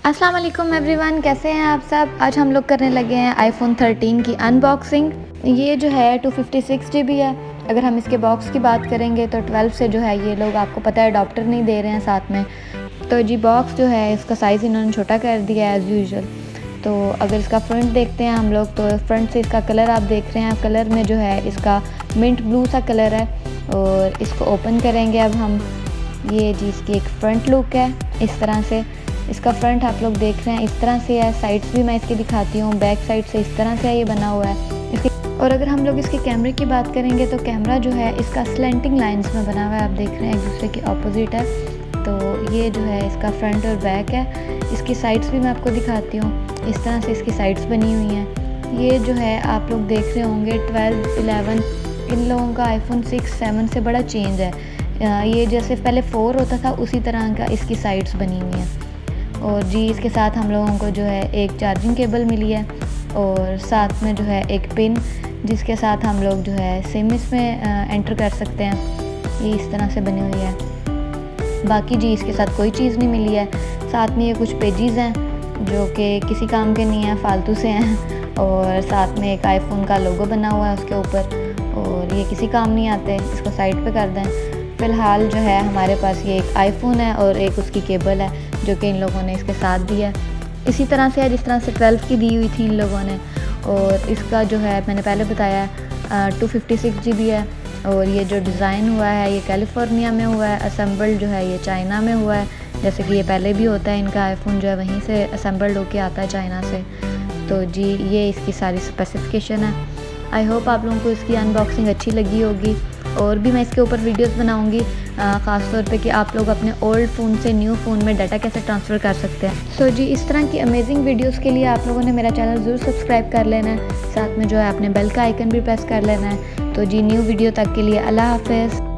अस्सलाम वालेकुम एवरीवन, कैसे हैं आप सब। आज हम लोग करने लगे हैं आईफोन 13 की अनबॉक्सिंग। ये जो है 256 GB है। अगर हम इसके बॉक्स की बात करेंगे तो 12 से जो है ये लोग आपको पता है अडॉप्टर नहीं दे रहे हैं साथ में। तो जी बॉक्स जो है इसका साइज़ इन्होंने छोटा कर दिया है एज़ यूजुअल। तो अगर इसका फ्रंट देखते हैं हम लोग तो फ्रंट से इसका कलर आप देख रहे हैं, कलर में जो है इसका मिंट ब्लू सा कलर है। और इसको ओपन करेंगे अब हम। ये जी इसकी एक फ्रंट लुक है इस तरह से। इसका फ्रंट आप लोग देख रहे हैं इस तरह से है। साइड्स भी मैं इसकी दिखाती हूँ, बैक साइड से इस तरह से ये बना हुआ है इसकी। और अगर हम लोग इसके कैमरे की बात करेंगे तो कैमरा जो है इसका स्लैंटिंग लाइंस में बना हुआ है, आप देख रहे हैं एक दूसरे के ऑपोजिट है। तो ये जो है इसका फ्रंट और बैक है। इसकी साइड्स भी मैं आपको दिखाती हूँ, इस तरह से इसकी साइड्स बनी हुई हैं। ये जो है आप लोग देख रहे होंगे 12, 11 इन लोगों का आईफोन 6, 7 से बड़ा चेंज है। ये जैसे पहले 4 होता था उसी तरह का इसकी साइड्स बनी हुई हैं। और जी इसके साथ हम लोगों को जो है एक चार्जिंग केबल मिली है और साथ में जो है एक पिन जिसके साथ हम लोग जो है सिम इसमें एंटर कर सकते हैं। ये इस तरह से बनी हुई है। बाकी जी इसके साथ कोई चीज़ नहीं मिली है। साथ में ये कुछ पेजेस हैं जो कि किसी काम के नहीं हैं, फालतू से हैं। और साथ में एक आईफोन का लोगो बना हुआ है उसके ऊपर, और ये किसी काम नहीं आते, इसको साइड पे कर दें। फ़िलहाल जो है हमारे पास ये एक आईफोन है और एक उसकी केबल है जो कि इन लोगों ने इसके साथ दी है। इसी तरह से है जिस तरह से 12 की दी हुई थी इन लोगों ने। और इसका जो है मैंने पहले बताया 256 GB है। और ये जो डिज़ाइन हुआ है ये कैलिफोर्निया में हुआ है, असेंबल्ड जो है ये चाइना में हुआ है। जैसे कि ये पहले भी होता है, इनका आईफोन जो है वहीं से असेंबल्ड होके आता है चाइना से। तो जी ये इसकी सारी स्पेसिफिकेशन है। आई होप आप लोगों को इसकी अनबॉक्सिंग अच्छी लगी होगी। और भी मैं इसके ऊपर वीडियोस बनाऊंगी, ख़ास तौर पे कि आप लोग अपने ओल्ड फ़ोन से न्यू फ़ोन में डाटा कैसे ट्रांसफ़र कर सकते हैं। सो जी इस तरह की अमेजिंग वीडियोस के लिए आप लोगों ने मेरा चैनल ज़रूर सब्सक्राइब कर लेना है। साथ में जो है अपने बेल का आइकन भी प्रेस कर लेना है। तो जी न्यू वीडियो तक के लिए अल्लाह हाफ़िज़।